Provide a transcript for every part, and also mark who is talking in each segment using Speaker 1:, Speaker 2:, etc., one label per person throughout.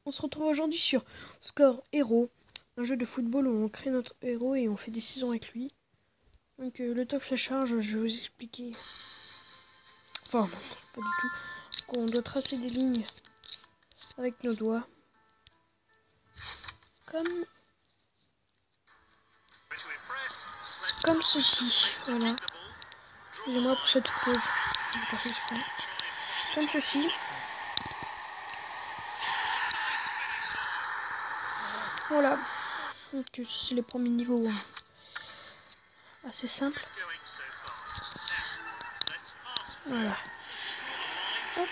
Speaker 1: On se retrouve aujourd'hui sur Score Hero, un jeu de football où on crée notre héros et on fait des saisons avec lui. Donc le temps que ça charge, je vais vous expliquer. Enfin, non, pas du tout. Qu'on doit tracer des lignes avec nos doigts. Comme ceci. Voilà. Excusez-moi pour cette pause. Comme ceci. Voilà. Donc c'est les premiers niveaux assez simples. Voilà. Hop.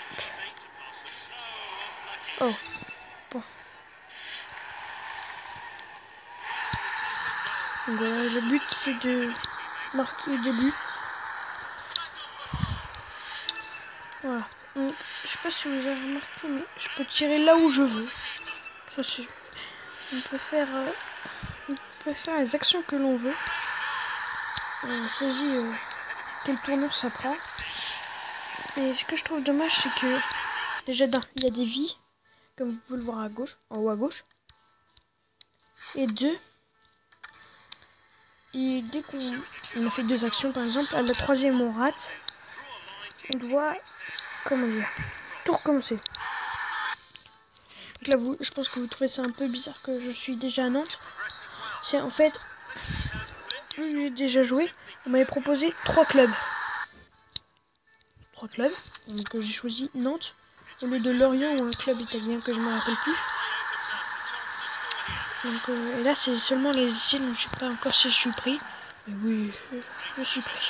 Speaker 1: Oh. Bon. Donc voilà, le but c'est de marquer des buts. Voilà. Donc, je sais pas si vous avez remarqué, mais je peux tirer là où je veux. Ça, on peut faire les actions que l'on veut. On choisit quelle tournure ça prend. Et ce que je trouve dommage, c'est que déjà il y a des vies, comme vous pouvez le voir à gauche, en haut à gauche. Et deux, et dès qu'on a fait deux actions, par exemple, à la troisième on rate, on doit, comment dire, tout recommencer. Donc là, je pense que vous trouvez ça un peu bizarre que je suis déjà à Nantes. C'est en fait, j'ai déjà joué, on m'avait proposé 3 clubs. 3 clubs, donc j'ai choisi Nantes au lieu de Lorient ou un club italien que je ne me rappelle plus. Donc, et là, c'est seulement les essais, donc je sais pas encore si je suis pris. Mais oui, je suis pris.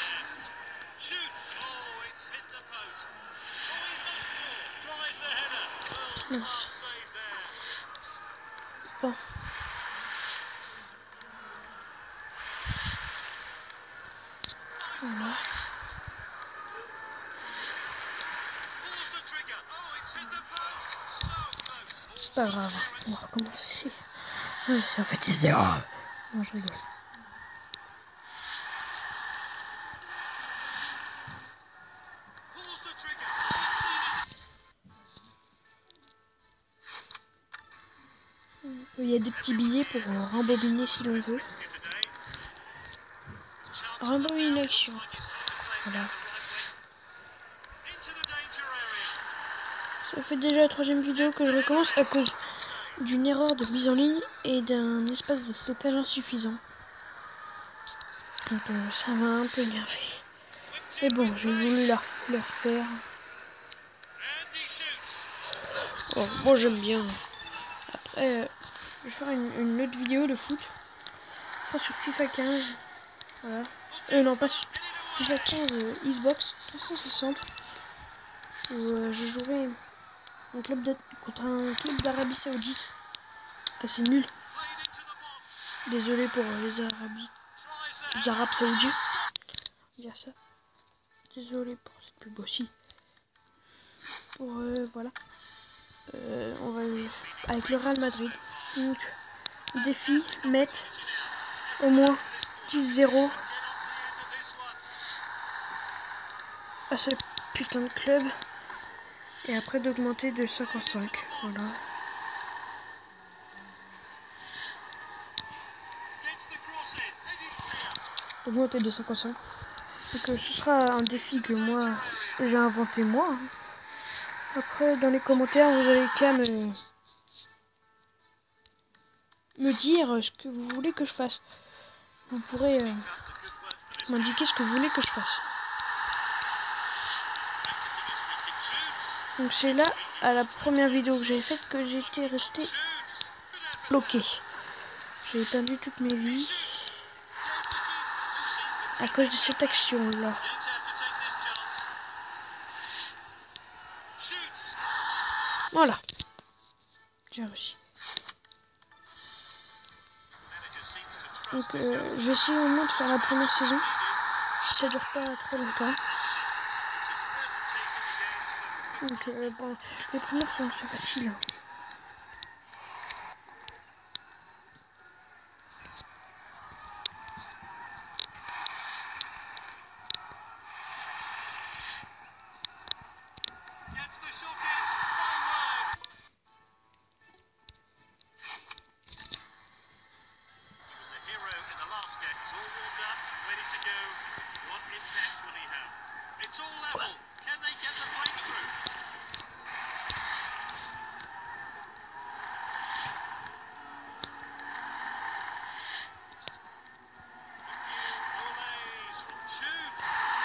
Speaker 1: Mince. Bon. Voilà. C'est pas grave, on va recommencer. En fait, c'est zéro. Non, je rigole. Il y a des petits billets pour rembobiner si l'on veut. Rembobiner l'action. Voilà. Ça fait déjà la 3e vidéo que je recommence à cause d'une erreur de mise en ligne et d'un espace de stockage insuffisant. Donc ça m'a un peu énervé. Mais bon, j'ai voulu la refaire. Bon, moi j'aime bien. Après, je vais faire une autre vidéo de foot. Ça sur FIFA 15. Voilà. Non, pas sur FIFA 15 Xbox 360. Où je jouerai contre un club d'Arabie Saoudite. Ah, c'est nul. Désolé pour les Arabes Saoudiens. Dire ça. Désolé pour cette pub aussi. Pour voilà. On va avec le Real Madrid. Donc, défi, mettre au moins 10-0 à ce putain de club. Et après d'augmenter de 5 en 5. Voilà. D'augmenter de 5 en 5. Donc ce sera un défi que moi j'ai inventé moi. Après dans les commentaires vous avez qu'à me dire ce que vous voulez que je fasse. Vous pourrez m'indiquer ce que vous voulez que je fasse. Donc c'est là, à la première vidéo que j'avais faite, que j'étais resté bloqué. J'ai perdu toutes mes vies à cause de cette action là. Voilà. J'ai réussi. Donc je vais essayer au moins de faire la première saison. Si ça dure pas trop longtemps. Donc bon, les premières saisons c'est facile.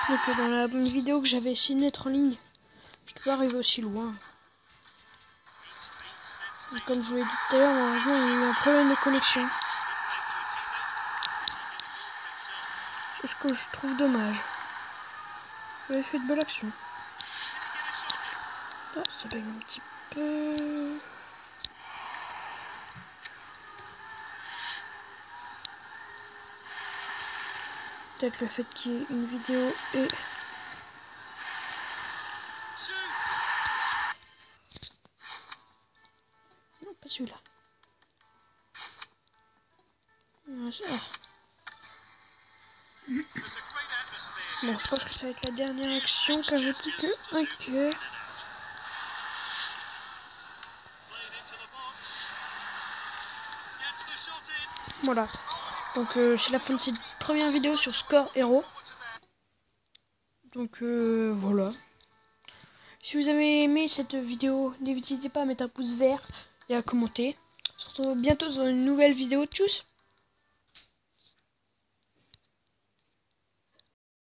Speaker 1: Donc dans la vidéo que j'avais essayé de mettre en ligne, je ne peux pas arriver aussi loin. Et comme je vous l'ai dit tout à l'heure, malheureusement il y a eu un problème de connexion. C'est ce que je trouve dommage. J'avais fait de belles actions. Ah, ça baigne un petit peu. Peut-être le fait qu'il y ait une vidéo et... Non, pas celui-là. Bon, je pense que ça va être la dernière action car j'ai plus qu'un cœur. Voilà. Donc c'est la fin de cette première vidéo sur Score Hero. Donc voilà. Si vous avez aimé cette vidéo, n'hésitez pas à mettre un pouce vert et à commenter. On se retrouve bientôt dans une nouvelle vidéo. Tchuss!